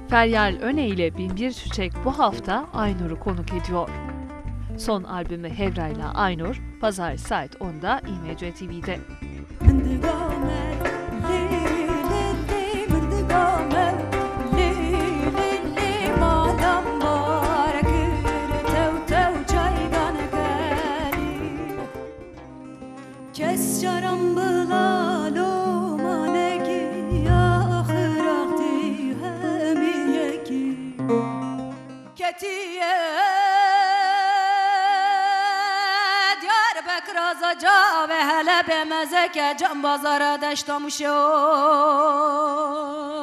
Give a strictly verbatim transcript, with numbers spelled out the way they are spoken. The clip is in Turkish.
Feryal Öne ile Binbir Çiçek bu hafta Aynur'u konuk ediyor. Son albümü Hevra'yla Aynur, Pazar saat onda İ M C T V'de. Kes caram bılalım alegi ahır ahdi hemiyeki Ketiye Diyarbakır azaca ve hele bemezeke can bazara deştamışım